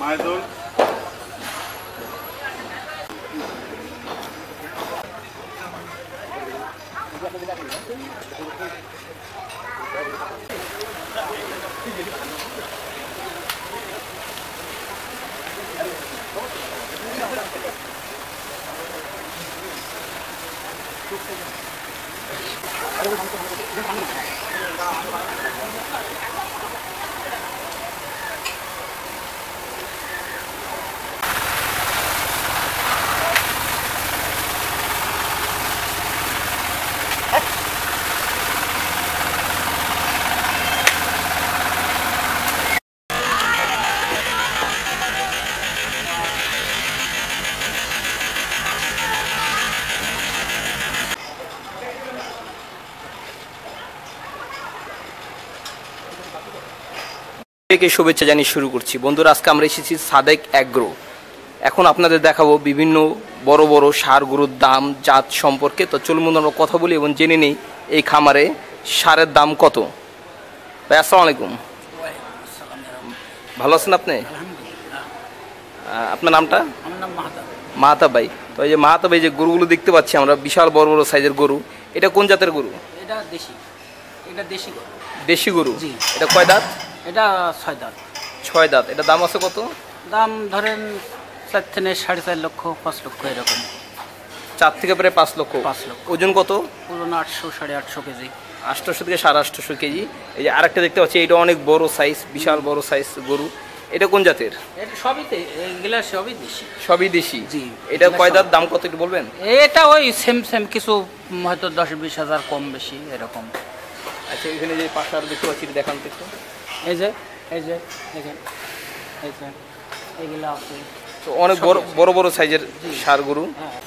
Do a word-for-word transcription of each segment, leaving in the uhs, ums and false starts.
মাইদুল কে শুভেচ্ছা জানিয়ে শুরু করছি। বন্ধুরা, আজকে আমরা এসেছি সাদেক অ্যাগ্রো। এখন আপনাদের দেখাবো বিভিন্ন বড় বড় সার গরুর দাম জাত সম্পর্কে। তো চলুন আমরা কথা বলি এবং জেনে নিই এই খামারে সারের দাম কত। ভাই আসসালামু আলাইকুম, ভালো আছেন আপনি? আপনার নামটা? মাহাতা ভাই। তো এই যে মাহাতা ভাই, যে গরুগুলো দেখতে পাচ্ছি আমরা, বিশাল বড় বড় সাইজের গরু, এটা কোন জাতের গরু? এটা দেশি। এটা দেশি গরু। দেশি গরু? জি। এটা কয় দাঁত? এটা ছয় দাঁত। ছয় দাঁত। এটা দাম আছে কত? দাম ধরেন চার থেকে সাড়ে চার লক্ষ পাঁচ লক্ষ এরকম। চার থেকে প্রায় পাঁচ লক্ষ। পাঁচ লক্ষ। ওজন কত? ওজন আটশো সাড়ে আটশো কেজি। আটশোশো থেকে সাড়ে আটশোশো কেজি। এই যে আরেকটা দেখতে পাচ্ছি, এটা অনেক বড় সাইজ, বিশাল বড় সাইজ গরু। এটা কোন জাতের? এটা সবই এগুলা সবই দেশি। সবই দেশি? জি। এটা কয় দাঁত, দাম কত একটু বলবেন? এটা ওই সেম সেম, কিছু হয়তো দশ বিশ হাজার কম বেশি এরকম। আচ্ছা, এখানে যে পাশে আর দেখতে পাচ্ছি, দেখান তো একটু। এই যে এই যে দেখেন, এই যে এগুলা আছে। তো অনেক বড় বড় বড় সাইজের ষাঁড় গরু। হ্যাঁ।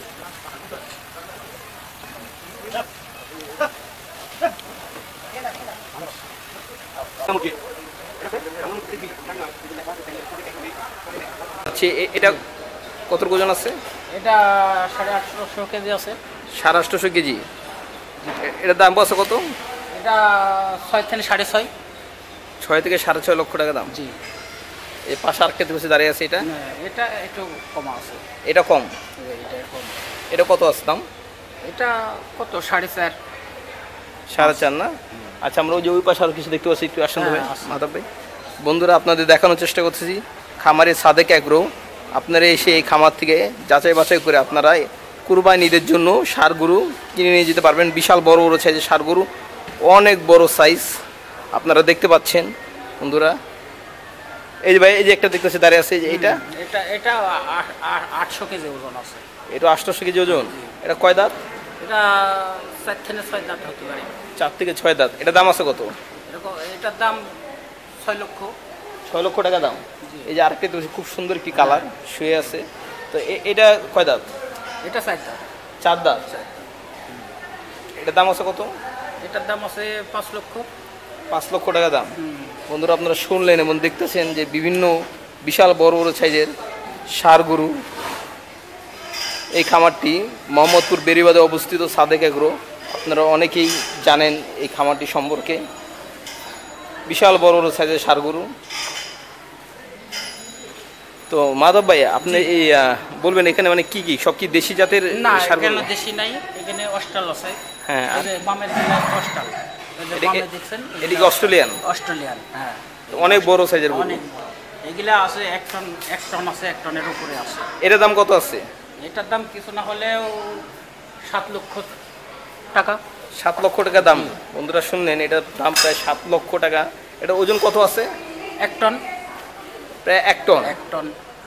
আচ্ছা, এটা কত ওজন আছে? এটা সাড়ে আটশো কেজি আছে। সাড়ে আটশোশো কেজি। এটার দাম আছে কত? এটা ছয় থেকে সাড়ে ছয়। ছয় থেকে সাড়ে ছয় লক্ষ টাকা দাম। জি। এই পাশে আরেকটা বসে দাঁড়িয়ে আছে, এটা এটা একটু কম আছে। এটা কম? এটা কম। এটা কত আছে দাম? এটা কত? সাড়ে চার। সাড়ে চার না? আচ্ছা, আমরা ওই যে ওই পাশে আর কিছু দেখতে পাচ্ছি, একটু আসেন তো ভাই। হ্যাঁ, আসুন। মাধব ভাই, বন্ধুরা আপনাদের দেখানোর চেষ্টা করতেছি খামারে সাদেক অ্যাগ্রো। আপনারা এসে এই খামার থেকে যাচাই বাছাই করে আপনারা কুরবানি ঈদের জন্য ষাঁড় গরু কিনে নিয়ে যেতে পারবেন। বিশাল বড় বড় সাইজের ষাঁড় গরু, অনেক বড় সাইজ আপনারা দেখতে পাচ্ছেন বন্ধুরা। এই যে ভাই, এই যে একটা দেখতেছে দাঁড়িয়ে আছে, এইটা এটা এটা আটশো কেজি ওজন আছে। এটা আটশোশো কেজি ওজন। এটা কয় দাঁত? এটা চার থেকে ছয় দাঁত হতে পারে। চার থেকে ছয় দাঁত। এটা দাম আছে কত? এরকম এটার দাম ছয় লক্ষ। ছয় লক্ষ টাকা দাম। এই যে আরেকটা দেখছি, খুব সুন্দর একটি কালার শুয়ে আছে। তো এটা কয় দাঁত? এটা চার দাঁত। চার দাঁত। এটার দাম আছে কত? এটার দাম আছে পাঁচ লক্ষ। পাঁচ লক্ষ টাকা দাম। বন্ধুরা, আপনারা শুনলেন এবং দেখতেছেন যে বিভিন্ন বিশাল বড় বড় সাইজের ষাঁড় গরু। এই খামারটি মোহাম্মদপুর বেরিবাদে অবস্থিত সাদেক অ্যাগ্রো। আপনারা অনেকেই জানেন এই খামারটি সম্পর্কে। বিশাল বড় বড় সাইজের ষাঁড় গরু। তো মাধব ভাই, আপনি এই বলবেন এখানে মানে কি কি সব কি দেশি জাতের ষাঁড় গরু? দেশি নাই, এখানে অস্ট্রাল আছে। হ্যাঁ, বামের দিকে অস্ট্রাল। এটি কি অস্ট্রেলিয়ান? অস্ট্রেলিয়ান, হ্যাঁ। অনেক বড় সাইজের গরু। অনেক এগুলা আছে, এক টন এক টন আছে, এক টনের উপরে আছে। এটার দাম কত আছে? এটার দাম কিছু না হলেও সাত লক্ষ টাকা। সাত লক্ষ টাকা দাম। বন্ধুরা শুনলেন, এটার দাম প্রায় সাত লক্ষ টাকা। এটা ওজন কত আছে? এক টন। প্রায় এক টন। এক টন।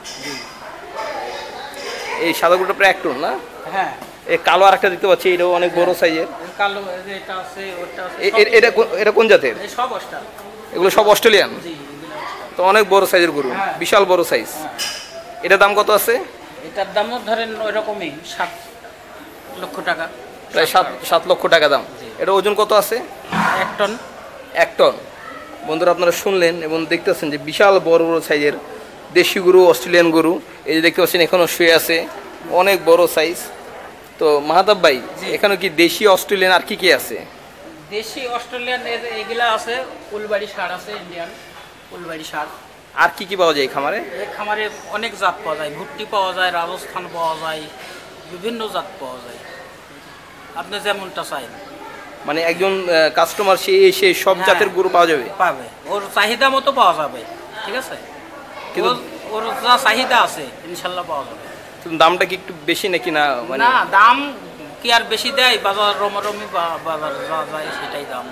এই সাদা গরুটা প্রায় এক টন না? হ্যাঁ। এই কালো আর একটা দেখতে পাচ্ছি, এটাও অনেক বড় সাইজের। কালো এটা আছে, ওটা আছে। এটা এটা কোন জাতের? সব অস্ট্রাল। এগুলো সব অস্ট্রেলিয়ান? জি। তো অনেক বড় সাইজের গরু, বিশাল বড় সাইজ। এটার দাম কত আছে? এটার দামও ধরেন ওই রকমই সাত লক্ষ টাকা। প্রায় সাত সাত লক্ষ টাকা দাম। এটা ওজন কত আছে? এক টন। এক টন। বন্ধুরা, আপনারা শুনলেন এবং দেখতেছেন যে বিশাল বড় বড় সাইজের দেশি গরু, অস্ট্রেলিয়ান গরু। এই যে দেখতে পাচ্ছেন এখনও শুয়ে আছে, অনেক বড় সাইজ। তো মাহাতাব ভাই, এখানে কি দেশি অস্ট্রেলিয়ান আর কি কি আছে? দেশি অস্ট্রেলিয়ান এগুলা আছে, উলবাড়ি ষাঁড় আছে, ইন্ডিয়ান উলবাড়ি ষাঁড়। আর কি কি পাওয়া যায় এই খামারে? এই খামারে অনেক জাত পাওয়া যায়, ভুট্টি পাওয়া যায়, রাজস্থান পাওয়া যায়, বিভিন্ন জাত পাওয়া যায়, আপনি যেমনটা চাইন। মানে একজন কাস্টমার সে এসে সব হ্যাঁ, জাতের গরু পাওয়া যাবে? পাবে, ওর চাহিদা মতো পাওয়া যাবে, ঠিক আছে। কিন্তু ওর- ওর যা চাহিদা আছে ইনশাল্লাহ পাওয়া যাবে। কিন্তু দামটা কি একটু বেশি নাকি না? মানে না, দাম কি আর বেশি দেয়, বাজার রমরমি বা বাজার যা যায় সেটাই দাম।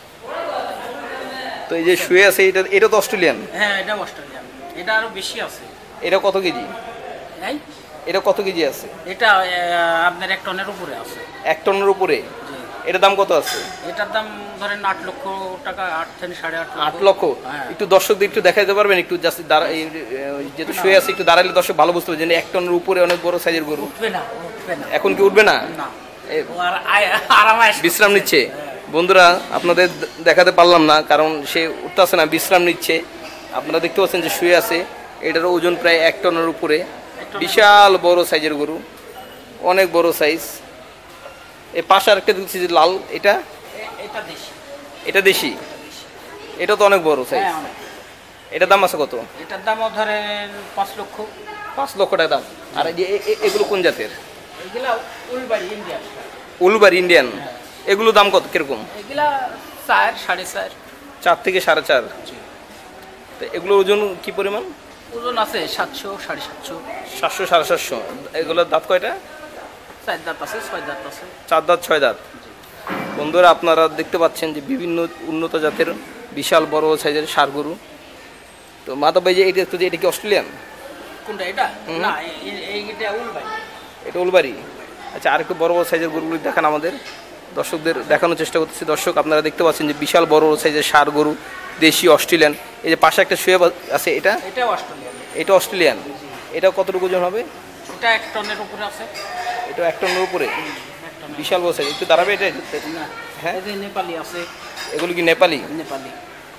তো এই যে শুয়ে আছে এটা এটা তো অস্ট্রেলিয়ান, হ্যাঁ, এটা অস্ট্রেলিয়ান, এটা আরো বেশি আছে। এটা কত কেজি? এই এটা কত কেজি আছে? এটা আহ, আপনার এক টনের উপরে আছে। এক টনের উপরে? জি, এটার দাম কত আছে? এটার দাম ধরেন আট লক্ষ টাকা, আট থেকে সাড়ে আট আট লক্ষ? হ্যাঁ। একটু দর্শকদের একটু দেখাতে পারবেন একটু, জাস্ট দাঁড়া এই, এ, যেহেতু শুয়ে আছে একটু দাঁড়ালে দর্শক ভালো বুঝতে পারবে যে এক টনের উপরে অনেক বড় সাইজের গরু। উঠবে না, উঠবে না, এখন কি উঠবে না? না, এ- ও আর আয়- আরামে আসবে। বিশ্রাম নিচ্ছে। হ্যাঁ। বন্ধুরা আপনাদের দে- দেখাতে পারলাম না কারণ সে উঠতেছে না, বিশ্রাম নিচ্ছে। আপনারা দেখতে পাচ্ছেন যে শুয়ে আছে। এটার ওজন প্রায় এক টনের উপরে, বিশাল বড় সাইজের গরু, অনেক বড় সাইজ। এই পাশে আরেকটা দেখছি যে লাল, এটা এ- এটা দেশি। এটা দেশি, এটা তো অনেক বড় সাইজ। হ্যাঁ, অনেক। এটার দাম আছে কত? এটার দামও ধরেন পাঁচ লক্ষ। পাঁচ লক্ষ টাকা দাম। আর এই যে এ- এ- এগুলো কোন জাতের? এগুলা উলবাড়ি ইন্ডিয়ান। Toolbar Indian. এগুলো দাম কত কিরকম? এগুলা চার সাড়ে চার। চার থেকে সাড়ে চার। তো এগুলোর ওজন কি পরিমাণ? ওজন আছে সাতশো সাড়ে সাতশো। সাতশো সাড়ে সাতশো। এগুলোর দাঁত কয়টা? চার দাঁত আছে, ছয় দাঁত আছে। চার দাঁত ছয় দাঁত। বন্ধুরা আপনারা দেখতে পাচ্ছেন যে বিভিন্ন উন্নত জাতের বিশাল বড় সাইজের ষাঁড় গরু। তো মাধব ভাই যে এটা তো যে এটা কি অস্ট্রেলিয়ান? কোনটা এটা? হুম। না, এ- এ- এইটা উলবাড়ি। এটা উলবাড়ি। আচ্ছা, আর একটু বড় বড় সাইজের গরুগুলি দেখান আমাদের, দর্শকদের দেখানোর চেষ্টা করতেছি। দর্শক আপনারা দেখতে পাচ্ছেন যে বিশাল বড় বড় সাইজের ষাঁড় গরু, দেশি অস্ট্রেলিয়ান। এই যে পাশে একটা শুয়ে আছে, এটা এটা অস্ট্রেলিয়ান। এটা অস্ট্রেলিয়ান। এটা কতটুকু ওজন হবে? এটা এক টনের উপরে আছে। এটা এক টনের উপরে, এক টনের। বিশাল বড় সাইজ। একটু দাঁড়াবে এটা? না, হ্যাঁ, এই যে নেপালি আছে। এগুলো কি নেপালি? নেপালি।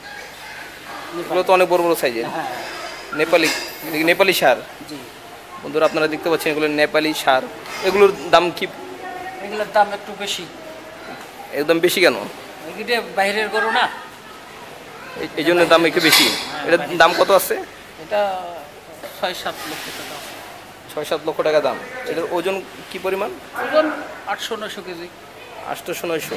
এগুলো তো অনেক বড় বড় সাইজের। হ্যাঁ, নেপালি, এটা কি নেপালি ষাঁড়? জি। বন্ধুরা আপনারা দেখতে পাচ্ছেন এগুলো নেপালি ষাঁড়। এগুলোর দাম কি এগুলোর দাম একটু বেশি। একদম বেশি কেন? এগুলো বাইরের গরু না, এই- এই জন্য দাম একটু বেশি। এটার দাম কত আছে? এটা ছয় সাত লক্ষ টাকা। ছয় সাত লক্ষ টাকা দাম। এটার ওজন কি পরিমাণ? ওজন আটশো নয়শো কেজি। আটশোশো নয়শো।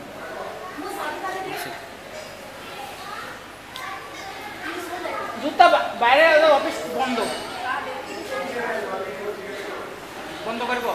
জুতা বা- বাইরে আছে, অফিস বন্ধ বন্ধ করবো।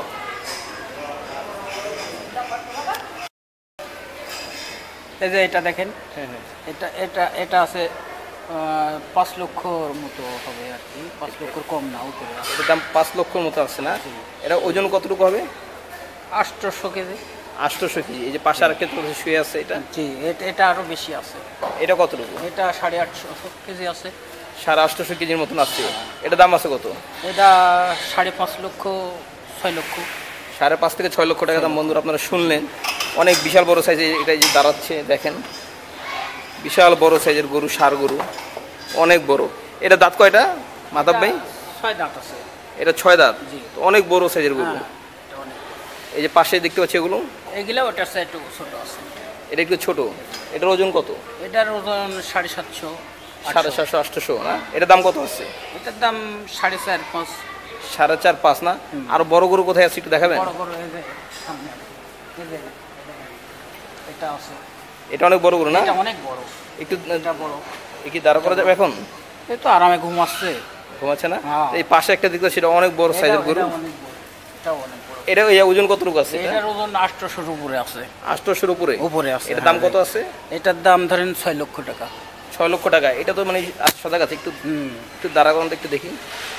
এই যে এটা দেখেন, হ্যাঁ হ্যাঁ। এটা এটা এটা আছে আহ, পাঁচ লক্ষর মতো হবে আর কি, পাঁচ লক্ষর কম না, উপরে আছে। এটার দাম পাঁচ লক্ষর মতো আছে না? এটা ওজন কতটুকু হবে? আটশোশো কেজি। আটশোশো কেজি। এই যে পাশে আর ক্ষেত্রে শুয়ে আছে, এটা জি, এটা এটা আরো বেশি আছে। এটা কতটুকু? এটা সাড়ে আটশো কেজি আছে। সাড়ে আটশোশো কেজির মতন আছে। এটা দাম আছে কত? এটা সাড়ে পাঁচ লক্ষ, ছয় লক্ষ। সাড়ে পাঁচ থেকে ছয় লক্ষ টাকা দাম। বন্ধুরা আপনারা শুনলেন, অনেক বিশাল বড় সাইজে এটা যে দাঁড়াচ্ছে দেখেন, বিশাল বড় সাইজের গরু, ষাঁড় গরু, অনেক বড়। এটা দাঁত কয়টা মাধব ভাই? ছয় দাঁত আছে। এটা ছয় দাঁত। জি। তো অনেক বড় সাইজের গরু। হ্যাঁ, এটা অনেক বড়। এই যে পাশে দেখতে পাচ্ছি এগুলো, এগুলো ওটার চেয়ে একটু ছোট আছে। এটা একটু ছোট। এটার ওজন কত? এটার ওজন সাড়ে সাতশো, সাড়ে আটশো। সাতশো আটশোশো না? এটার দাম কত আছে? এটার দাম সাড়ে চার পাঁচ। সাড়ে চার পাঁচ না? আর বড় গরু কোথায় আছে একটু দেখাবেন? বড় বড় এই যে সামনে, এই যে এটা আছে। এটা অনেক বড় গরু না? এটা অনেক বড়। একটু এটা বড়। এ কি দাঁড়া করা যাবে এখন? এই তো আরামে ঘুমাচ্ছে। ঘুমাচ্ছে না? হ্যাঁ। এই পাশে একটা দেখতে সেটা অনেক বড় সাইজের এটা- গরু। এটা অনেক বড়। এটাও অনেক বড়। এটা এই ওজন কতটুকু আছে? এটার ওজন আটশোশোর উপরে আছে। আটশোশোর উপরে উপরে আছে। এটার দাম হ্যাঁ, কত আছে? এটার দাম ধরেন ছয় লক্ষ টাকা। ছয় লক্ষ টাকা। এটা তো মানে সাদা গাছ। একটু হুম। একটু দাঁড়া করান তো, একটু দেখি।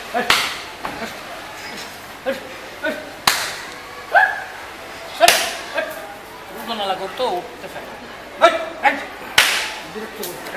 উঠোনালা করতো, উঠতে পারে। বিরক্ত করতো।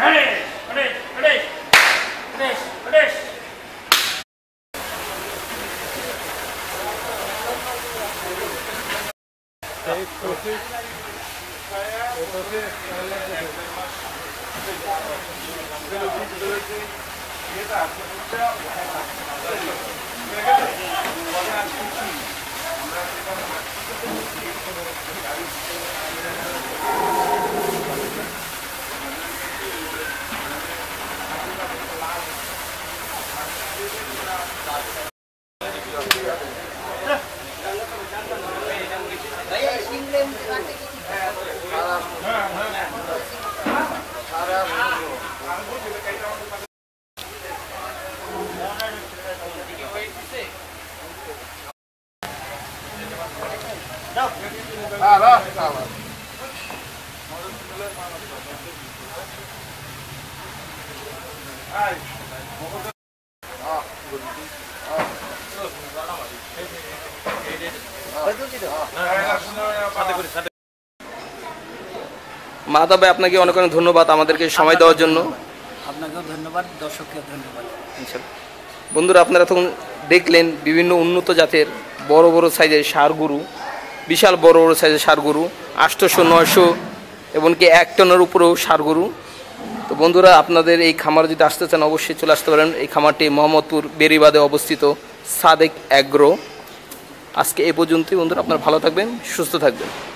মাধব ভাই, আপনাকে অনেক অনেক ধন্যবাদ আমাদেরকে সময় দেওয়ার জন্য। আপনাকেও ধন্যবাদ, দর্শককে ধন্যবাদ। ইনশাল্লাহ। বন্ধুরা, আপনারা তখন দেখলেন বিভিন্ন উন্নত জাতের বড় বড় সাইজের ষাঁড় গরু, বিশাল বড় বড় সাইজের ষাঁড় গরু, আটশোশো নয়শো এমনকি এক টনের উপরেও ষাঁড় গরু। তো বন্ধুরা, আপনাদের এই খামার যদি আসতে চান অবশ্যই চলে আসতে পারেন। এই খামারটি মোহাম্মদপুর বেরিবাদে অবস্থিত সাদেক অ্যাগ্রো। আজকে এ পর্যন্তই বন্ধুরা, আপনারা ভালো থাকবেন, সুস্থ থাকবেন।